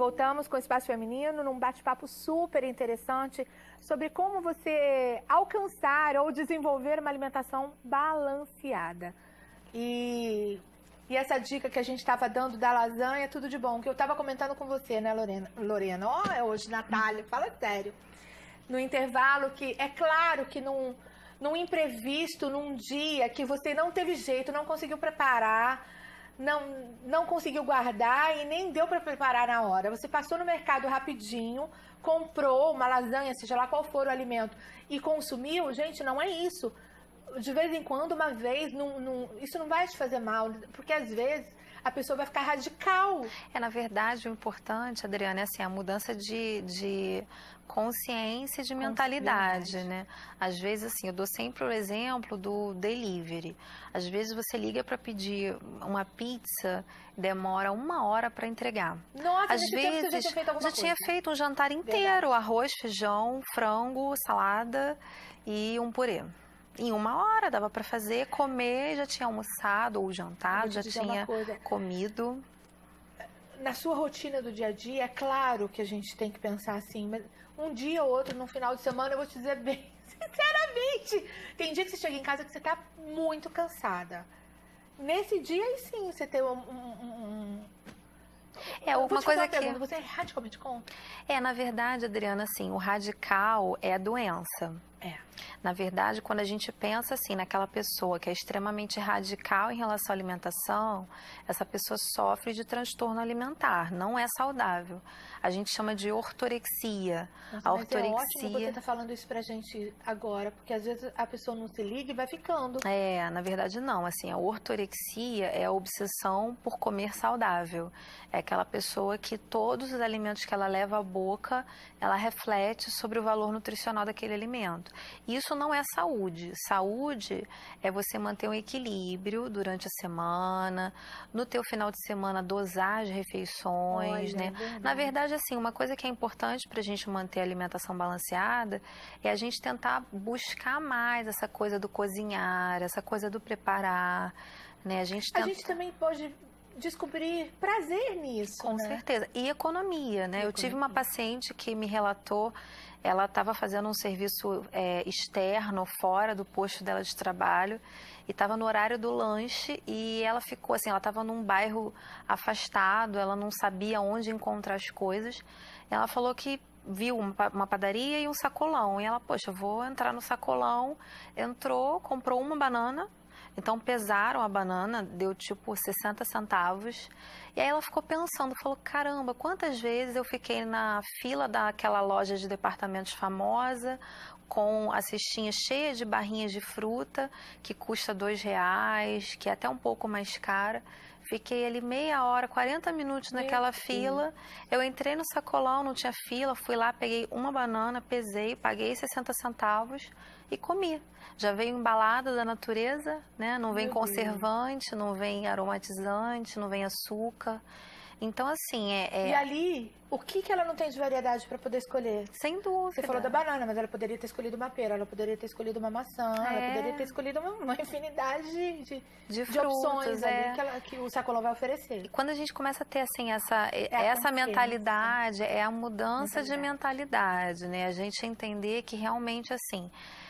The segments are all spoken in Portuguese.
voltamos com o Espaço Feminino num bate-papo super interessante sobre como você alcançar ou desenvolver uma alimentação balanceada. E essa dica que a gente estava dando da lasanha, tudo de bom, que eu estava comentando com você, né, Lorena? Ó, é hoje, Natália, fala sério. No intervalo, que é claro que num imprevisto, num dia que você não teve jeito, não conseguiu preparar, não conseguiu guardar e nem deu para preparar na hora. Você passou no mercado rapidinho, comprou uma lasanha, seja lá qual for o alimento, e consumiu. Gente, não é isso. De vez em quando, uma vez, isso não vai te fazer mal, porque às vezes a pessoa vai ficar radical. Na verdade, o importante, Adriana, é assim, a mudança de consciência e de mentalidade, né? Às vezes, assim, eu dou sempre o exemplo do delivery. Às vezes você liga para pedir uma pizza, demora 1 hora para entregar. Nossa, às vezes você já tinha feito alguma coisa. Tinha feito um jantar inteiro, arroz, feijão, frango, salada e um purê. Em 1 hora dava para fazer, comer, já tinha almoçado ou jantado, já tinha comido. Na sua rotina do dia a dia, é claro que a gente tem que pensar assim, mas um dia ou outro, no final de semana, eu vou te dizer bem sinceramente, tem dia que você chega em casa que você tá muito cansada. Nesse dia, aí sim, você tem uma coisa que... Você é radicalmente contra? Na verdade, Adriana, assim, o radical é a doença. Na verdade, quando a gente pensa assim naquela pessoa que é extremamente radical em relação à alimentação, essa pessoa sofre de transtorno alimentar, não é saudável. A gente chama de ortorexia. Nossa, mas é ótimo você tá falando isso pra gente agora, porque às vezes a pessoa não se liga e vai ficando. Na verdade não, assim, a ortorexia é a obsessão por comer saudável. É aquela pessoa que todos os alimentos que ela leva à boca, ela reflete sobre o valor nutricional daquele alimento. Isso não é saúde. Saúde é você manter um equilíbrio durante a semana, no teu final de semana dosar as refeições, né? Na verdade, assim, uma coisa que é importante para a gente manter a alimentação balanceada é a gente tentar buscar mais essa coisa do cozinhar, essa coisa do preparar, né? A gente também pode descobrir prazer nisso, com certeza. E economia, né? Eu tive uma paciente que me relatou, ela estava fazendo um serviço externo, fora do posto dela de trabalho, e estava no horário do lanche, e ela ficou assim, ela estava num bairro afastado, ela não sabia onde encontrar as coisas. Ela falou que viu uma padaria e um sacolão, e ela, poxa, vou entrar no sacolão. Entrou, comprou uma banana. Então pesaram a banana, deu tipo 60 centavos. E aí ela ficou pensando, falou, caramba, quantas vezes eu fiquei na fila daquela loja de departamentos famosa, com a cestinha cheia de barrinhas de fruta, que custa R$2, que é até um pouco mais cara. Fiquei ali meia hora, 40 minutos naquela fila. Eu entrei no sacolão, não tinha fila, fui lá, peguei uma banana, pesei, paguei 60 centavos e comi. Já veio embalada da natureza, né? Não vem conservante, não vem aromatizante, não vem açúcar. Então, assim, E ali, o que ela não tem de variedade para poder escolher? Sem dúvida. Você falou da banana, mas ela poderia ter escolhido uma pera, ela poderia ter escolhido uma maçã, ela poderia ter escolhido uma infinidade de opções ali que o sacolão vai oferecer. E quando a gente começa a ter, assim, essa mentalidade, é a mudança de mentalidade, né? A gente entender que realmente, assim,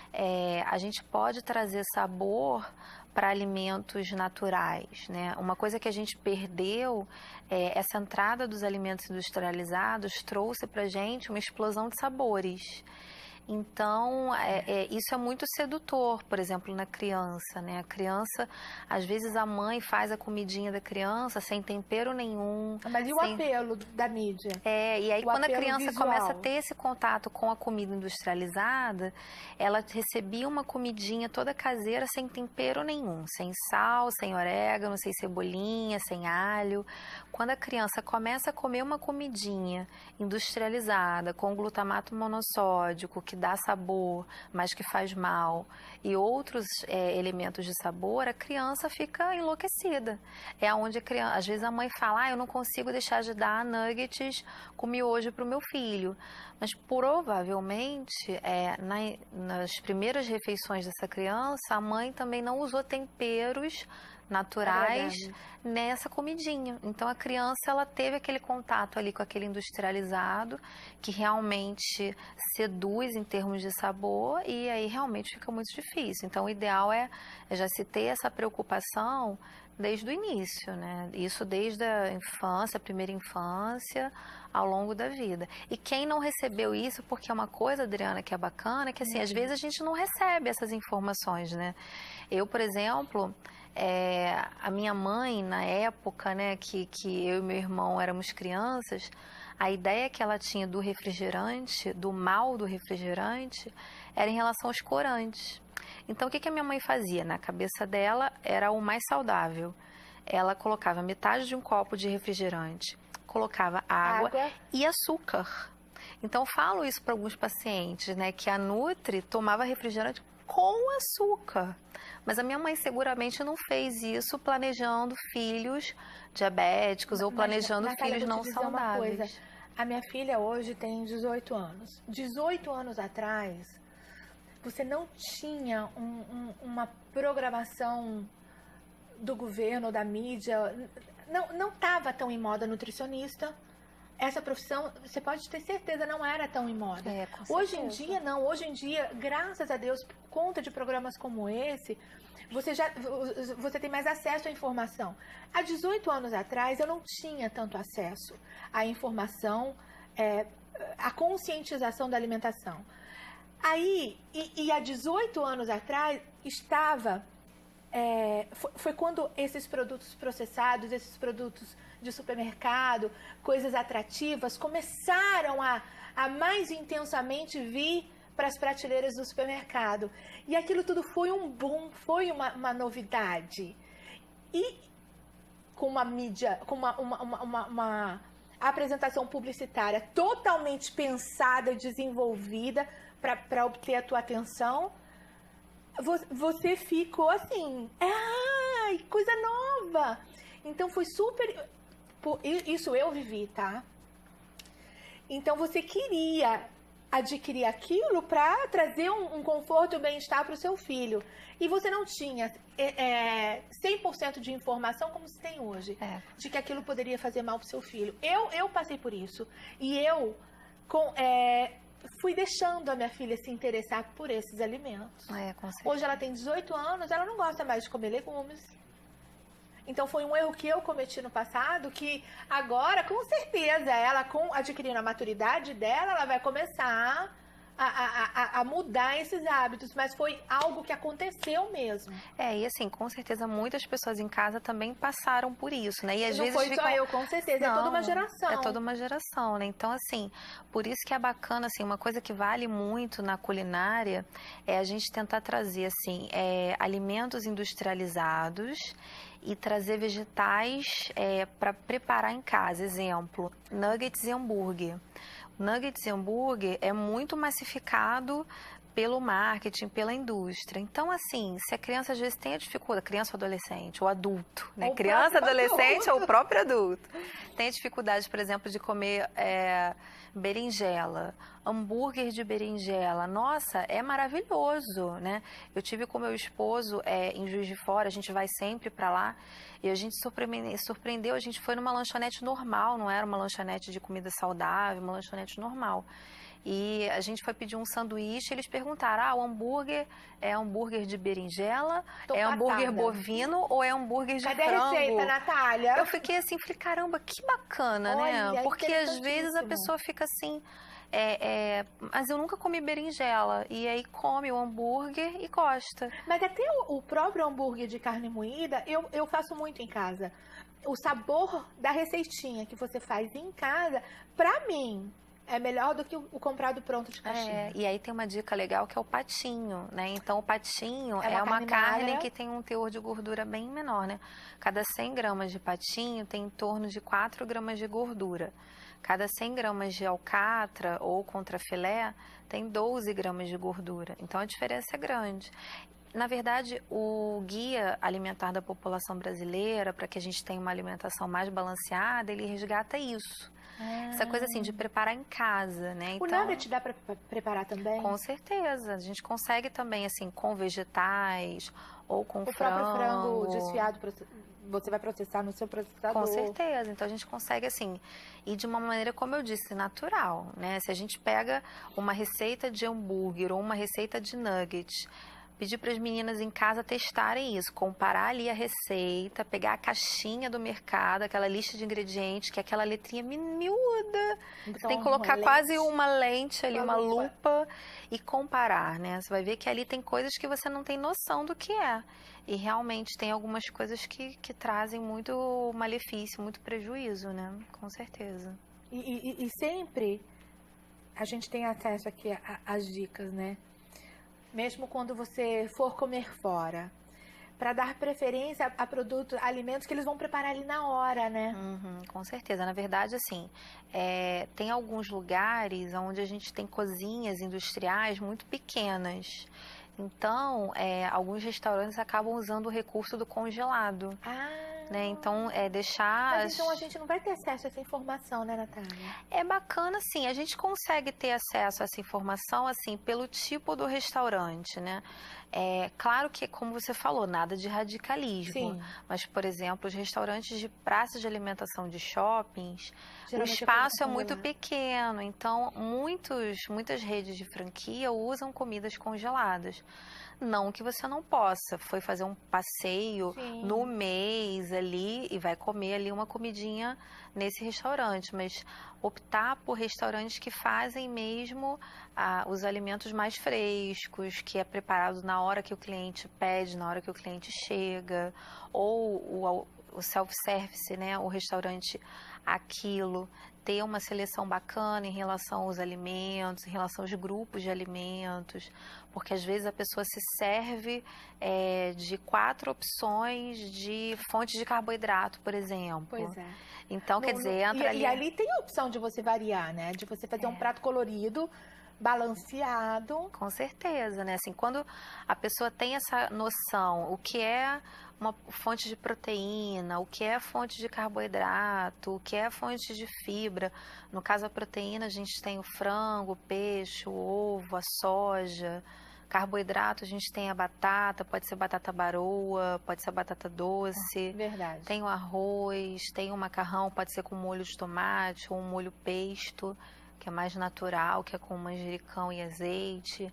a gente pode trazer sabor para alimentos naturais, né? Uma coisa que a gente perdeu, essa entrada dos alimentos industrializados trouxe para a gente uma explosão de sabores. Então, isso é muito sedutor, por exemplo, na criança, né? A criança, às vezes a mãe faz a comidinha da criança sem tempero nenhum. Mas e o apelo da mídia? E aí quando a criança começa a ter esse contato com a comida industrializada, ela recebia uma comidinha toda caseira sem tempero nenhum, sem sal, sem orégano, sem cebolinha, sem alho. Quando a criança começa a comer uma comidinha industrializada, com glutamato monossódico, que dá sabor, mas que faz mal, e outros elementos de sabor, a criança fica enlouquecida. É onde a criança, às vezes a mãe fala, eu não consigo deixar de dar nuggets com miojo para o meu filho. Mas provavelmente, nas primeiras refeições dessa criança, a mãe também não usou temperos naturais Agradável. nessa comidinha. Então a criança ela teve aquele contato ali com aquele industrializado que realmente seduz em termos de sabor e aí realmente fica muito difícil. Então o ideal é já se ter essa preocupação desde o início, né? Isso desde a infância, a primeira infância, ao longo da vida. E quem não recebeu isso, porque é uma coisa, Adriana, que é bacana, que assim, às vezes a gente não recebe essas informações, né? Eu, por exemplo, a minha mãe, na época, né, que eu e meu irmão éramos crianças, a ideia que ela tinha do refrigerante, do mal do refrigerante, era em relação aos corantes. Então, o que a minha mãe fazia? Na cabeça dela, era o mais saudável. Ela colocava metade de um copo de refrigerante, colocava água e açúcar. Então, eu falo isso para alguns pacientes, né, que a Nutri tomava refrigerante com açúcar. Mas a minha mãe seguramente não fez isso planejando filhos diabéticos ou planejando filhos não saudáveis. A minha filha hoje tem 18 anos. 18 anos atrás, você não tinha uma programação do governo, da mídia, não estava tão em moda nutricionista. Essa profissão, você pode ter certeza, não era tão em moda. Hoje em dia, não. Hoje em dia, graças a Deus, por conta de programas como esse, você tem mais acesso à informação. Há 18 anos atrás, eu não tinha tanto acesso à informação, à conscientização da alimentação. Aí, e há 18 anos atrás, foi quando esses produtos processados, esses produtos de supermercado, coisas atrativas, começaram a mais intensamente vir para as prateleiras do supermercado. E aquilo tudo foi um boom, foi uma novidade. E com uma mídia, com uma apresentação publicitária totalmente pensada e desenvolvida para obter a tua atenção, você ficou assim, ai, coisa nova. Então foi super... Isso eu vivi, tá? Então você queria adquirir aquilo para trazer um conforto e um bem-estar para o seu filho. E você não tinha 100% de informação como se tem hoje, de que aquilo poderia fazer mal para o seu filho. Eu passei por isso. E eu fui deixando a minha filha se interessar por esses alimentos. Hoje ela tem 18 anos, ela não gosta mais de comer legumes. Então foi um erro que eu cometi no passado, que agora, com certeza, ela adquirindo a maturidade dela, ela vai começar a mudar esses hábitos, mas foi algo que aconteceu mesmo. E assim, com certeza muitas pessoas em casa também passaram por isso, né? E às não vezes foi só eu, com certeza, é toda uma geração. É toda uma geração, né? Então, assim, por isso que é bacana, assim, uma coisa que vale muito na culinária é a gente tentar trazer, assim, alimentos industrializados e trazer vegetais para preparar em casa. Exemplo, nuggets e hambúrguer. Nuggets e hambúrguer é muito massificado pelo marketing, pela indústria. Então, assim, se a criança às vezes tem a dificuldade, criança ou adolescente, ou adulto, né? Criança, adolescente ou o próprio adulto, tem a dificuldade, por exemplo, de comer berinjela, hambúrguer de berinjela. Nossa, é maravilhoso, né? Eu tive com meu esposo em Juiz de Fora, a gente vai sempre para lá, e a gente surpreendeu, a gente foi numa lanchonete normal, não era uma lanchonete de comida saudável, uma lanchonete normal. E a gente foi pedir um sanduíche, eles perguntaram, o hambúrguer é hambúrguer de berinjela, hambúrguer bovino ou é hambúrguer de frango? Cadê a receita, Natália? Eu fiquei assim, falei, caramba, que bacana, né? Porque às vezes a pessoa fica assim, mas eu nunca comi berinjela, e aí come o hambúrguer e gosta. Mas até o próprio hambúrguer de carne moída, eu faço muito em casa. O sabor da receitinha que você faz em casa, pra mim... é melhor do que o comprado pronto de caixinha. E aí tem uma dica legal que é o patinho, né? Então, o patinho é uma carne que tem um teor de gordura bem menor, né? Cada 100 gramas de patinho tem em torno de 4 gramas de gordura. Cada 100 gramas de alcatra ou contrafilé tem 12 gramas de gordura. Então, a diferença é grande. Na verdade, o Guia Alimentar da População Brasileira, para que a gente tenha uma alimentação mais balanceada, ele resgata isso. Essa coisa assim de preparar em casa, né? O nugget dá para preparar também? Com certeza. A gente consegue também, assim, com vegetais ou com frango. O próprio frango desfiado, você vai processar no seu processador. Com certeza. Então, a gente consegue, assim, ir de uma maneira, como eu disse, natural, né? Se a gente pega uma receita de hambúrguer ou uma receita de nugget, pedir para as meninas em casa testarem isso, comparar ali a receita, pegar a caixinha do mercado, aquela lista de ingredientes, que é aquela letrinha miúda, então, tem que colocar quase uma lente ali, uma lupa e comparar, né? Você vai ver que ali tem coisas que você não tem noção do que é. E realmente tem algumas coisas que trazem muito malefício, muito prejuízo, né? Com certeza. E sempre a gente tem acesso aqui às dicas, né? Mesmo quando você for comer fora, para dar preferência a produtos, alimentos que eles vão preparar ali na hora, né? Com certeza. Na verdade, assim, tem alguns lugares onde a gente tem cozinhas industriais muito pequenas. Então, alguns restaurantes acabam usando o recurso do congelado. Né? Então, deixar... Mas então a gente não vai ter acesso a essa informação, né, Natália? É bacana, sim. A gente consegue ter acesso a essa informação, assim, pelo tipo do restaurante, né? Claro que, como você falou, nada de radicalismo. Sim. Mas, por exemplo, os restaurantes de praças de alimentação de shoppings, geralmente o espaço é muito pequeno. Então, muitas redes de franquia usam comidas congeladas. Não que você não possa, foi fazer um passeio no mês ali e vai comer ali uma comidinha nesse restaurante, mas optar por restaurantes que fazem mesmo os alimentos mais frescos, que é preparado na hora que o cliente pede, na hora que o cliente chega, ou o self-service, né, o restaurante Aquilo, ter uma seleção bacana em relação aos alimentos, em relação aos grupos de alimentos, porque às vezes a pessoa se serve de 4 opções de fontes de carboidrato, por exemplo. Pois é. Então, quer dizer, entra ali... E ali tem a opção de você variar, né? De você fazer um prato colorido, balanceado. Com certeza, né? Assim, quando a pessoa tem essa noção, o que é uma fonte de proteína, o que é fonte de carboidrato, o que é fonte de fibra. No caso, a proteína, a gente tem o frango, o peixe, o ovo, a soja. Carboidrato, a gente tem a batata, pode ser batata baroa, pode ser batata doce. Verdade. Tem o arroz, tem o macarrão, pode ser com molho de tomate ou um molho pesto, que é mais natural, que é com manjericão e azeite.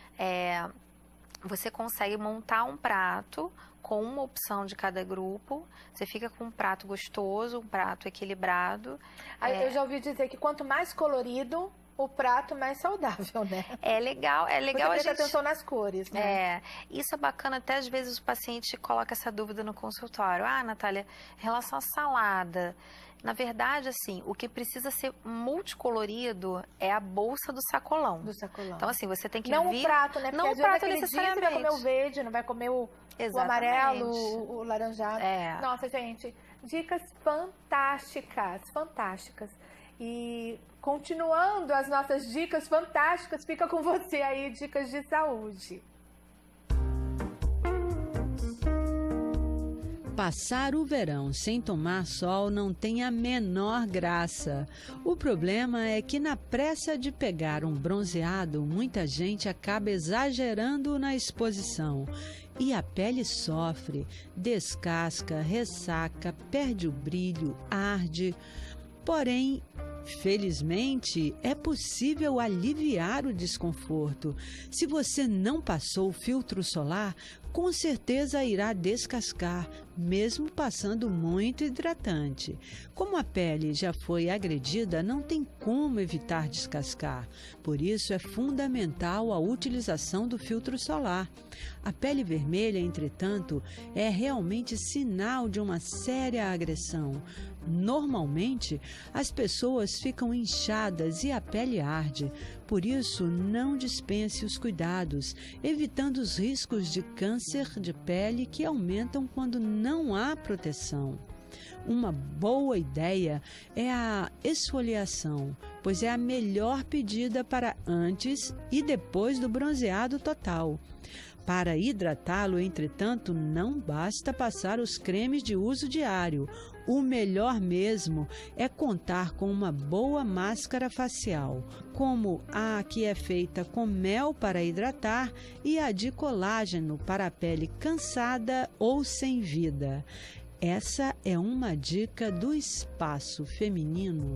Você consegue montar um prato com uma opção de cada grupo. Você fica com um prato gostoso, um prato equilibrado. Eu já ouvi dizer que quanto mais colorido o prato, mais saudável, né? É legal Porque a gente... atenção nas cores, né? Isso é bacana, até às vezes o paciente coloca essa dúvida no consultório. Natália, em relação à salada, na verdade, assim, o que precisa ser multicolorido é a bolsa do sacolão. Do sacolão. Então, assim, você tem que não o prato, né? Porque não às o prato vezes necessariamente. Dia você vai comer o verde, não vai comer o amarelo, o laranjado. Nossa, gente, dicas fantásticas, fantásticas. E continuando as nossas dicas fantásticas, fica com você aí, dicas de saúde. Passar o verão sem tomar sol não tem a menor graça. O problema é que na pressa de pegar um bronzeado, muita gente acaba exagerando na exposição. E a pele sofre, descasca, ressaca, perde o brilho, arde. Porém, felizmente, é possível aliviar o desconforto. Se você não passou o filtro solar, com certeza irá descascar, mesmo passando muito hidratante. Como a pele já foi agredida, não tem como evitar descascar. Por isso, é fundamental a utilização do filtro solar. A pele vermelha, entretanto, é realmente sinal de uma séria agressão. Normalmente, as pessoas ficam inchadas e a pele arde. Por isso, não dispense os cuidados, evitando os riscos de câncer de pele que aumentam quando não há proteção. Uma boa ideia é a esfoliação, pois é a melhor pedida para antes e depois do bronzeado total. Para hidratá-lo, entretanto, não basta passar os cremes de uso diário. O melhor mesmo é contar com uma boa máscara facial, como a que é feita com mel para hidratar e a de colágeno para a pele cansada ou sem vida. Essa é uma dica do Espaço Feminino.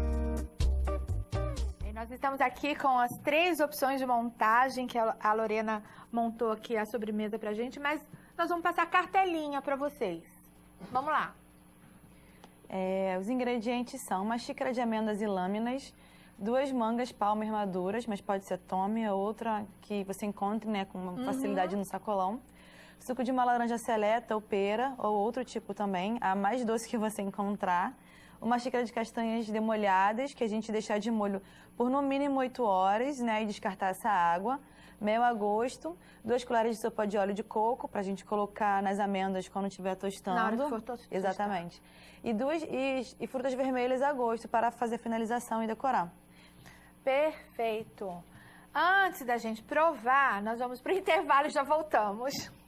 Nós estamos aqui com as 3 opções de montagem que a Lorena montou aqui a sobremesa pra gente, mas nós vamos passar cartelinha para vocês. Vamos lá. Os ingredientes são uma xícara de amêndoas e lâminas, 2 mangas palmer maduras, mas pode ser tome, ou outra que você encontre, né, com facilidade no sacolão. Suco de uma laranja seleta ou pera, ou outro tipo também, a mais doce que você encontrar. Uma xícara de castanhas demolhadas, que a gente deixar de molho por no mínimo 8 horas, né, e descartar essa água. Mel a gosto, 2 colheres de sopa de óleo de coco, para a gente colocar nas amêndoas quando estiver tostando. Na hora que for tostar. Exatamente. E frutas vermelhas a gosto, para fazer a finalização e decorar. Perfeito. Antes da gente provar, nós vamos para o intervalo e já voltamos.